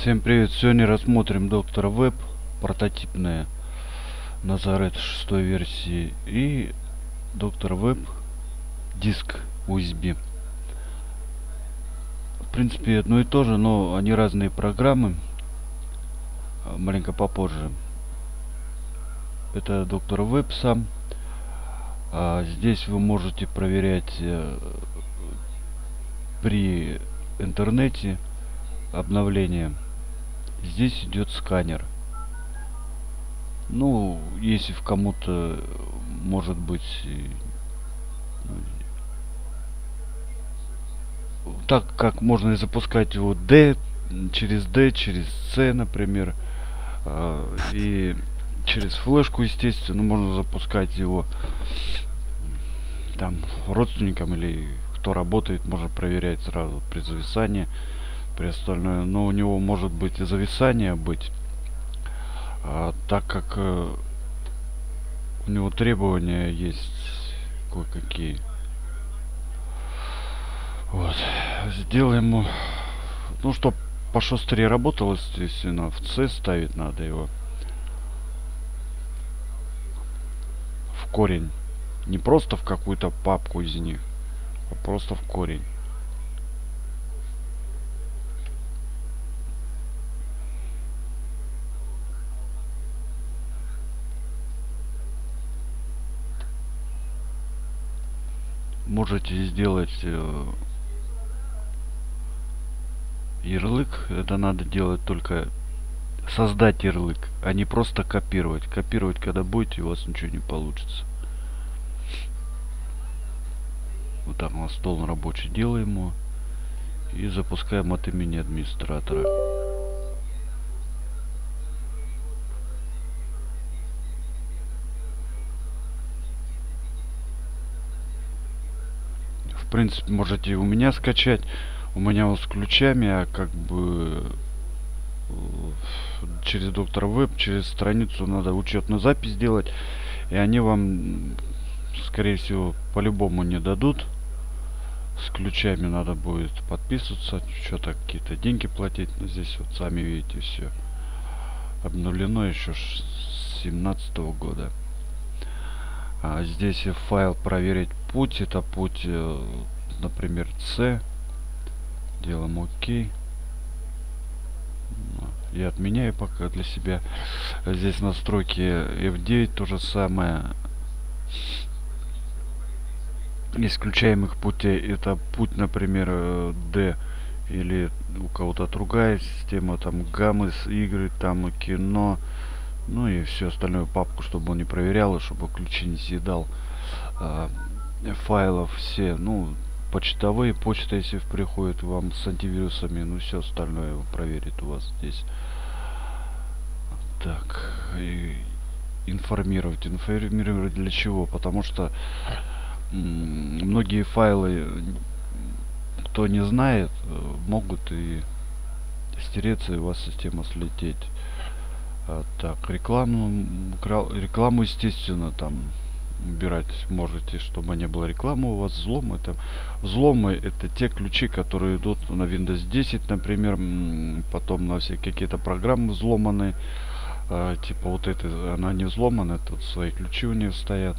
Всем привет! Сегодня рассмотрим доктора Веб, прототипная Назарет 6 версии, и доктор Веб диск USB. В принципе одно и то же, но они разные программы. Маленько попозже. Это доктор Веб сам. Здесь вы можете проверять при интернете обновление. Здесь идет сканер. Ну, если в кому-то может быть так как можно и запускать его D, через C, например, и через флешку, естественно, можно запускать его там родственникам или кто работает, можно проверять сразу при зависании, при остальное. Но у него может быть и зависание быть, так как у него требования есть кое-какие. Вот. Сделаем ему, ну, чтоб пошустрее работал, естественно, в C ставить надо его. В корень. Не просто в какую-то папку из них, а просто в корень. Можете сделать ярлык. Это надо делать только создать ярлык, а не просто копировать. Копировать, когда будете, у вас ничего не получится. Вот так на стол рабочий делаем его и запускаем от имени администратора. В принципе, можете у меня скачать. У меня вот с ключами, а как бы через доктор Веб, через страницу надо учетную запись делать, и они вам, скорее всего, по-любому не дадут. С ключами надо будет подписываться, что-то какие-то деньги платить. Но здесь вот сами видите, все обновлено еще с 17 года. Здесь файл проверить путь. Это путь, например, C. Делаем ОК. Я отменяю пока для себя. Здесь настройки F9 то же самое. Исключаемых путей это путь, например, D, или у кого-то другая система, там гаммы, игры, там кино, ну и все остальное, папку, чтобы он не проверял, и чтобы ключи не съедал файлов все, ну, почтовые, почта, если приходит вам с антивирусами, ну все остальное проверит у вас здесь. Так, и информировать для чего? Потому что многие файлы, кто не знает, могут и стереться, и у вас система слететь. Так, рекламу, естественно, там убирать можете, чтобы не было рекламы у вас. Взломы это те ключи, которые идут на Windows 10, например, потом на все какие-то программы взломаны. Типа вот это, она не взломана, тут свои ключи у нее стоят.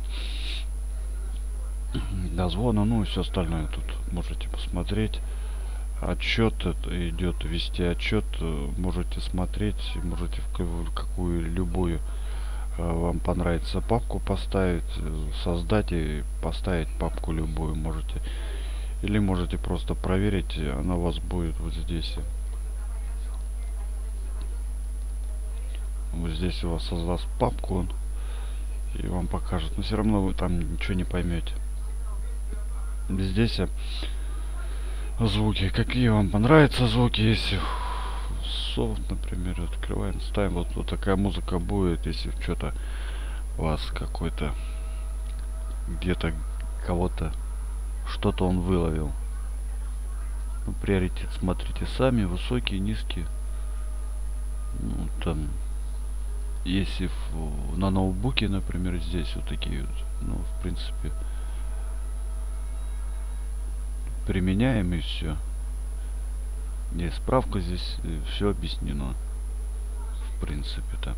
Дозвона, ну и все остальное тут можете посмотреть. Отчет идет, вести отчет, можете смотреть, можете в какую любую вам понравится папку поставить, создать и поставить папку любую можете. Или можете просто проверить, она у вас будет вот здесь. Вот здесь у вас создаст папку он и вам покажет, но все равно вы там ничего не поймете. Здесь звуки, какие вам понравятся звуки, если софт, например, открываем, ставим, вот такая музыка будет, если что-то у вас какой-то где-то кого-то что-то он выловил. Ну, приоритет смотрите сами, высокие, низкие. Ну, там если на ноутбуке, например, здесь вот такие вот, ну, в принципе, применяем и все. Есть справка, здесь все объяснено. В принципе-то.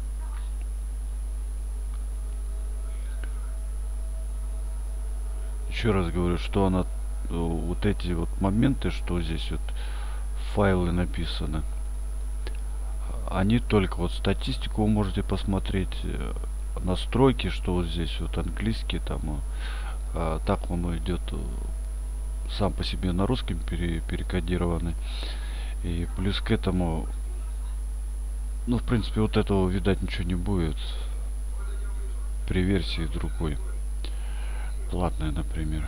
Еще раз говорю, что она вот эти вот моменты, что здесь вот файлы написаны, они только вот статистику вы можете посмотреть, настройки, что вот здесь вот английский там, так он идет сам по себе на русском перекодированный. И плюс к этому, ну в принципе вот этого видать ничего не будет при версии другой, платной, например.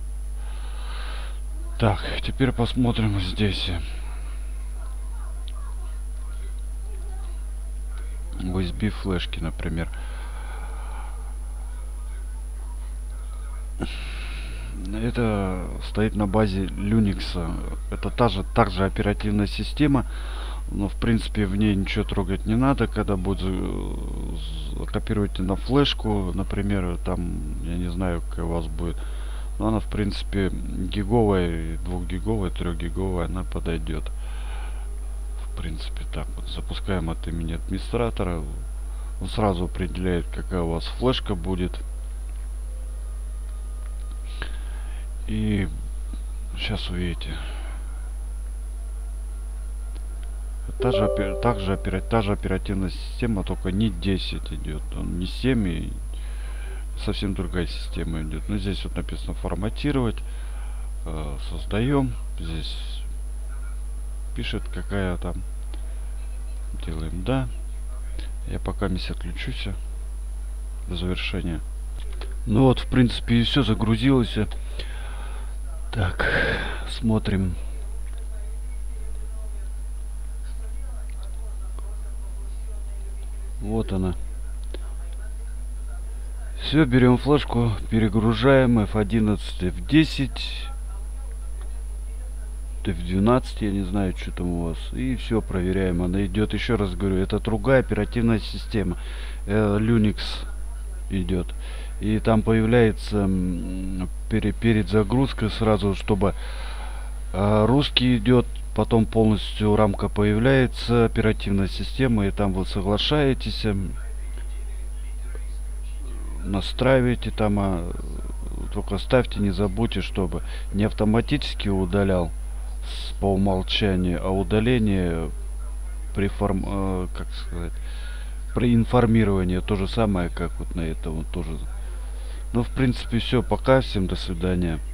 Так, теперь посмотрим здесь. USB флешки, например. Это стоит на базе Linux. Это также оперативная система, но в принципе в ней ничего трогать не надо. Когда будет копировать на флешку, например, там, я не знаю, какая у вас будет, но она в принципе гиговая, 2 гиговая, 3 гиговая, она подойдет. В принципе так вот. Запускаем от имени администратора. Он сразу определяет, какая у вас флешка будет. И сейчас увидите. Та же оперативная система, только не 10 идет. Он не 7, и совсем другая система идет. Но здесь вот написано форматировать. Создаем. Здесь пишет, какая там. Делаем да. Я пока отключусь до завершения. Ну вот, в принципе, и все загрузилось. Так, смотрим. Вот она. Все, берем флешку, перегружаем F11, F10, F12, я не знаю, что там у вас. И все, проверяем. Она идет, еще раз говорю, это другая оперативная система. Linux идет. И там появляется перед загрузкой сразу, чтобы русский идет, потом полностью рамка появляется, оперативная система, и там вы соглашаетесь, настраиваете там, только ставьте, не забудьте, чтобы не автоматически удалял по умолчанию, а удаление при как сказать, при информировании то же самое, как вот на этом вот тоже. Ну, в принципе, все. Пока. Всем до свидания.